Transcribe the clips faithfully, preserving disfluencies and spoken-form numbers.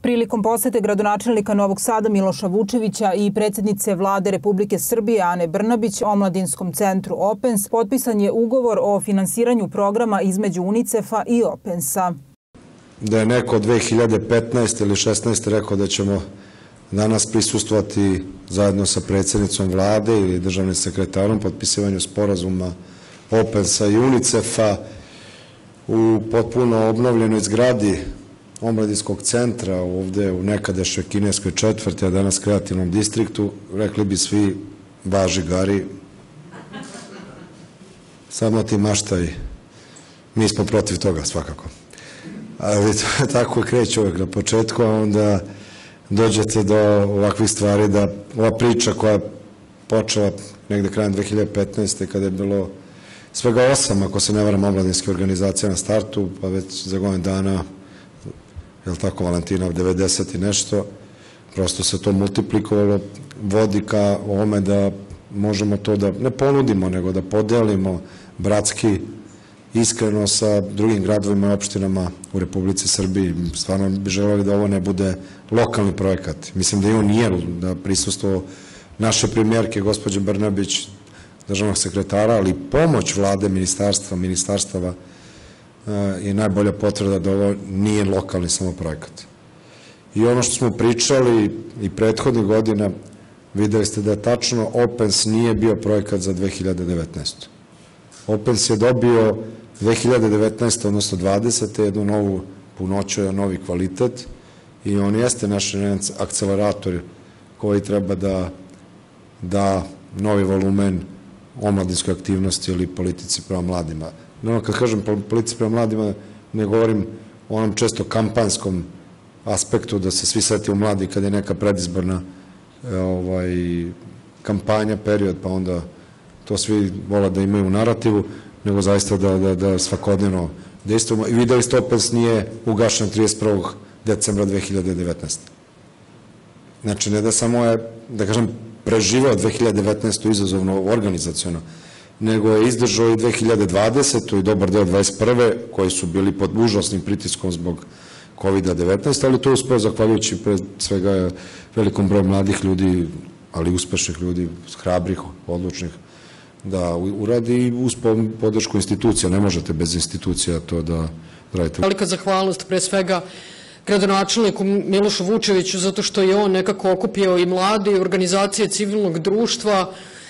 Prilikom posete gradonačelnika Novog Sada Miloša Vučevića i predsjednice Vlade Republike Srbije Ane Brnabić omladinskom centru Opens potpisan je ugovor o finansiranju programa između UNICEF-a i Opensa. Da je neko dve hiljade petnaeste ili šesnaeste rekao da ćemo danas prisustvovati zajedno sa predsjednicom Vlade ili državnim sekretarom potpisivanju sporazuma Opensa i UNICEF-a u potpuno obnovljenoj zgradi omladinskog centra ovde u nekadašnjoj kineskoj četvrti, a danas kreativnom distriktu, rekli bi svi važi gari, samo ti maštaj, mi smo protiv toga svakako. Ali tako kreće uvek na početku, a onda dođete do ovakvih stvari da ova priča koja je počela negde krajem dve hiljade petnaeste kada je bilo svega osam, ako se ne varam, omladinske organizacije na startu, pa već za godinu dana, je li tako, Valentina, devedeset i nešto, prosto se to multiplikovalo, vodi ka ovome da možemo to da ne ponudimo, nego da podelimo bratski, iskreno sa drugim gradovima i opštinama u Republici Srbiji. Stvarno bi želeli da ovo ne bude lokalni projekat. Mislim da i on nije, da prisustvo naše premijerke, gospođe Brnabić, državnog sekretara, ali pomoć vlade, ministarstva, ministarstava je najbolja potvrda da ovo nije lokalni samo projekat. I ono što smo pričali i prethodnih godina, videli ste da je tačno Opens nije bio projekat za dve hiljade devetnaestu. Opens je dobio dve hiljade devetnaeste. odnosno dvadesete. jednu novu punoću, novi kvalitet i on jeste naš akcelerator koji treba da da novi volumen omladinskoj aktivnosti ili politici prema mladima. No, kad kažem politici prema mladima, ne govorim o onom često kampanskom aspektu da se svi setimo mladi kad je neka predizborna kampanja, period, pa onda to svi vole da imaju u narativu, nego zaista da svakodnevno dejstvujemo. I videli ste, Opens nije ugašen trideset prvog decembra dve hiljade devetnaeste. Znači, ne da samo je, da kažem, preživao dve hiljade devetnaestu izazovno organizaciono, nego je izdržao i dve hiljade dvadesetu i dobar deo dvadeset prve koji su bili pod užasnim pritiskom zbog kovida devetnaest, ali to je uspeo zahvaljujući pre svega velikom broju mladih ljudi, ali uspešnih ljudi, hrabrih, odlučnih, da uradi i uz podršku institucija. Ne možete bez institucija to da radite. Velika zahvalnost pre svega gradonačelniku Milošu Vučeviću, zato što je on nekako okupio i mlade i organizacije civilnog društva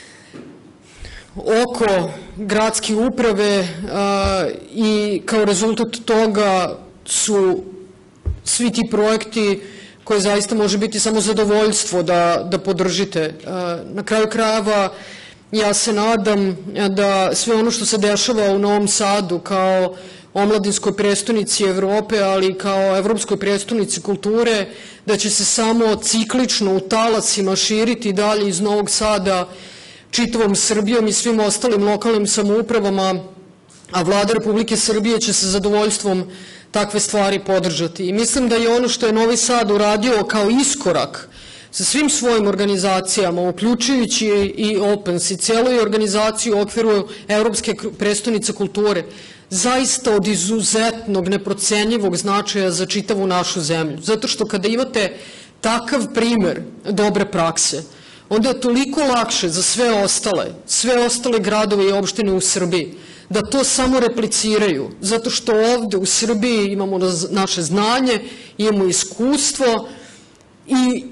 oko gradske uprave i kao rezultat toga su svi ti projekti koje zaista može biti samo zadovoljstvo da podržite. Na kraju krajeva, ja se nadam da sve ono što se dešava u Novom Sadu kao omladinskoj prestonici Evrope, ali i kao evropskoj prestonici kulture, da će se samo ciklično u talasima širiti dalje iz Novog Sada čitavom Srbijom i svim ostalim lokalnim samoupravama, a Vlada Republike Srbije će sa zadovoljstvom takve stvari podržati. I mislim da je ono što je Novi Sad uradio kao iskorak sa svim svojim organizacijama, uključujući i Opens i celoj organizaciji u okviru Evropske prestonice kulture, zaista od izuzetnog, neprocenjivog značaja za čitavu našu zemlju. Zato što kada imate takav primer dobre prakse, onda je toliko lakše za sve ostale, sve ostale gradove i opštine u Srbiji, da to samo repliciraju, zato što ovde u Srbiji imamo naše znanje, imamo iskustvo i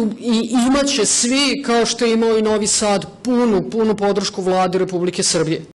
imaće svi, kao što je imao i Novi Sad, punu, punu podršku Vlade Republike Srbije.